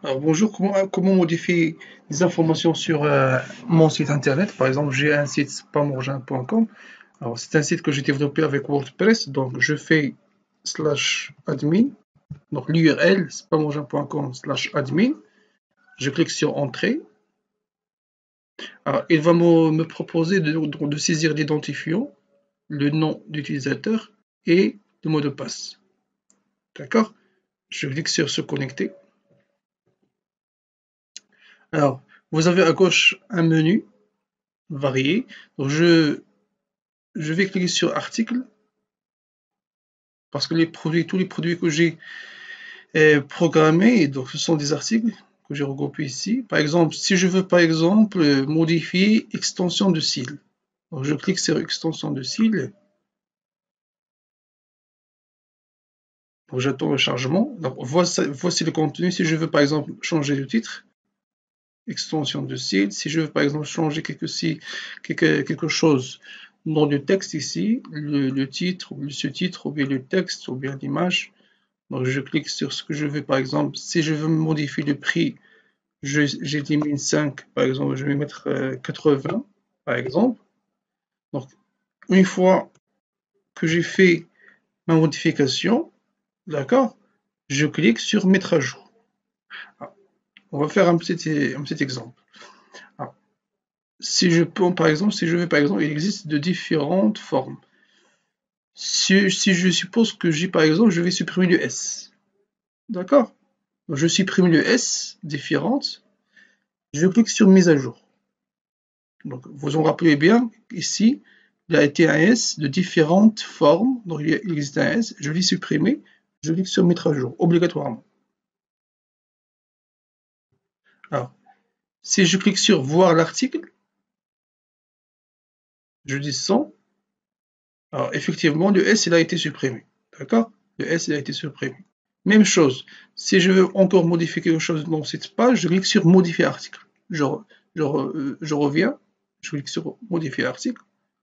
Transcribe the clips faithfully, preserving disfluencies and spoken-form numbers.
Alors bonjour, comment, comment modifier des informations sur euh, mon site internet? Par exemple, j'ai un site spamorgin point com. Alors c'est un site que j'ai développé avec WordPress, donc je fais slash admin, donc l'U R L spamorgin point com slash admin. Je clique sur entrée. Alors il va me, me proposer de, de, de saisir l'identifiant, le nom d'utilisateur et le mot de passe. D'accord? Je clique sur se connecter. Alors, vous avez à gauche un menu varié. Donc je, je vais cliquer sur article parce que les produits, tous les produits que j'ai euh, programmés, donc ce sont des articles que j'ai regroupés ici. Par exemple, si je veux par exemple euh, modifier extension de style, donc je clique sur extension de style. Donc j'attends le chargement. Donc voici, voici le contenu. Si je veux par exemple changer le titre, extension de style. Si je veux par exemple changer quelque, si, quelque, quelque chose dans le texte ici, le, le titre, ou le sous-titre, ou bien le texte, ou bien l'image. Donc je clique sur ce que je veux, par exemple, si je veux modifier le prix, j'élimine cinq, par exemple, je vais mettre euh, quatre-vingts, par exemple. Donc une fois que j'ai fait ma modification, d'accord, je clique sur mettre à jour. Alors, on va faire un petit, un petit exemple. Alors, si je peux, par exemple, si je veux, par exemple, il existe de différentes formes. Si, si je suppose que j'ai, par exemple, je vais supprimer le S. D'accord? Je supprime le S, différentes. Je clique sur mise à jour. Donc, vous vous en rappelez bien, ici, il a été un S de différentes formes. Donc, il existe un S. Je vais supprimer. Je clique sur mettre à jour, obligatoirement. Alors, si je clique sur voir l'article, je descends. Alors, effectivement, le S, il a été supprimé. D'accord? Le S, il a été supprimé. Même chose. Si je veux encore modifier quelque chose dans cette page, je clique sur modifier article. Je, je, je reviens. Je clique sur modifier article.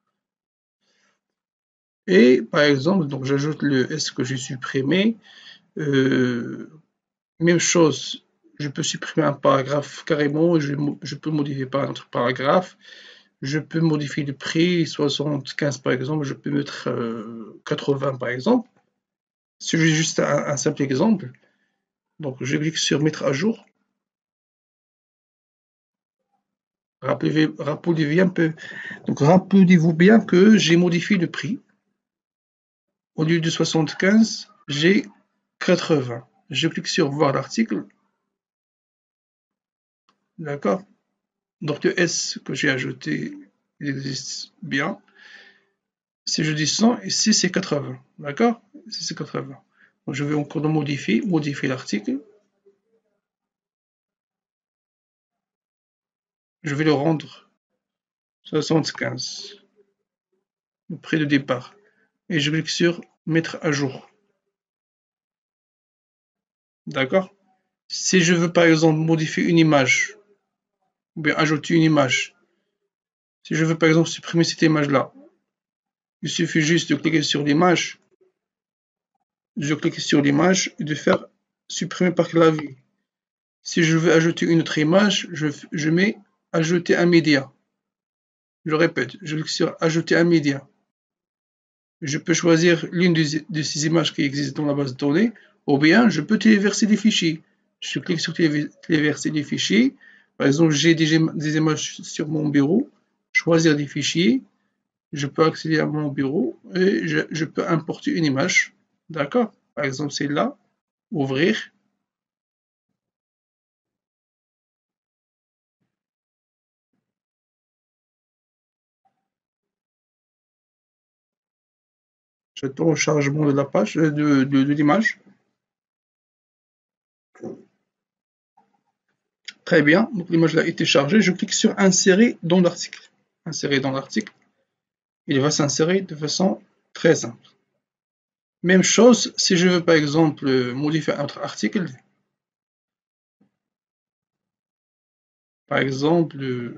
Et par exemple, donc j'ajoute le S que j'ai supprimé. Euh, même chose, je peux supprimer un paragraphe carrément, je, je peux modifier par un autre paragraphe. Je peux modifier le prix, soixante-quinze par exemple, je peux mettre euh, quatre-vingts par exemple. C'est juste un, un simple exemple. Donc je clique sur mettre à jour. Rappelez-vous bien, peu, donc rappelez-vous bien que j'ai modifié le prix. Au lieu de soixante-quinze, j'ai quatre-vingts. Je clique sur voir l'article. D'accord? Donc le S que j'ai ajouté, il existe bien. Si je dis cent, ici c'est quatre-vingts. D'accord? Ici c'est quatre-vingts. Donc je vais encore le modifier, modifier l'article. Je vais le rendre soixante-quinze. Le prix de départ. Et je clique sur mettre à jour. D'accord? Si je veux par exemple modifier une image, ou bien ajouter une image, si je veux par exemple supprimer cette image-là, il suffit juste de cliquer sur l'image, je clique sur l'image et de faire supprimer par clavier. Si je veux ajouter une autre image, je, je mets ajouter un média. Je répète, je clique sur ajouter un média. Je peux choisir l'une de ces images qui existent dans la base de données, ou bien je peux téléverser des fichiers. Je clique sur téléverser des fichiers. Par exemple, j'ai des, des images sur mon bureau. Choisir des fichiers. Je peux accéder à mon bureau et je, je peux importer une image. D'accord? Par exemple, celle-là. Ouvrir. J'attends le chargement de la page, de, de, de l'image. Très bien. Donc l'image a été chargée. Je clique sur insérer dans l'article. Insérer dans l'article. Il va s'insérer de façon très simple. Même chose, si je veux par exemple modifier un autre article, par exemple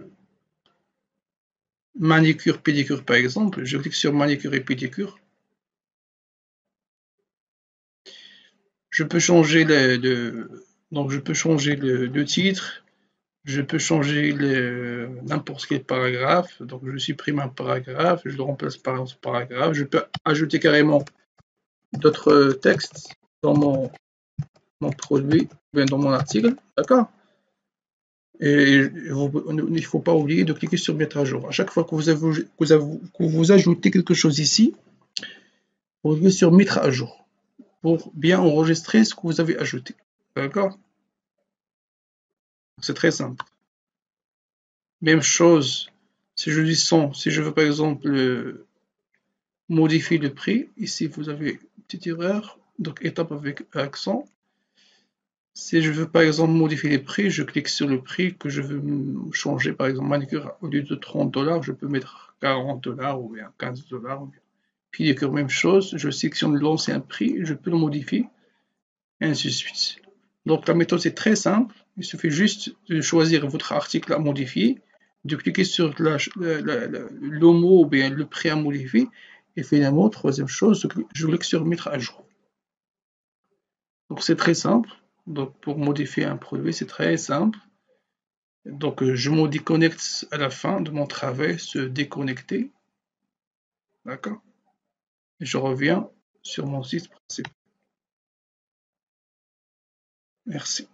manicure, pédicure par exemple, je clique sur manicure et pédicure. Je peux changer le, le, Donc je peux changer le, le titre, je peux changer n'importe quel paragraphe. Donc je supprime un paragraphe, je le remplace par un autre paragraphe. Je peux ajouter carrément d'autres textes dans mon, mon produit, bien dans mon article, d'accord? Et vous, il ne faut pas oublier de cliquer sur mettre à jour. À chaque fois que vous, avez, que vous, avez, que vous ajoutez quelque chose ici, vous cliquez sur mettre à jour pour bien enregistrer ce que vous avez ajouté. D'accord? C'est très simple. Même chose, si je dis cent, si je veux par exemple euh, modifier le prix, ici vous avez une petite erreur, donc étape avec accent. Si je veux par exemple modifier les prix, je clique sur le prix que je veux changer, par exemple manicure, au lieu de trente dollars, je peux mettre quarante dollars ou bien quinze dollars. Pédicure, même chose, je sélectionne l'ancien prix, je peux le modifier, et ainsi de suite. Donc la méthode c'est très simple, il suffit juste de choisir votre article à modifier, de cliquer sur la, la, la, le mot ou bien le prix à modifier, et finalement, troisième chose, je clique sur mettre à jour. Donc c'est très simple, donc pour modifier un produit c'est très simple. Donc je me déconnecte à la fin de mon travail, se déconnecter, d'accord? Et je reviens sur mon site principal. Merci.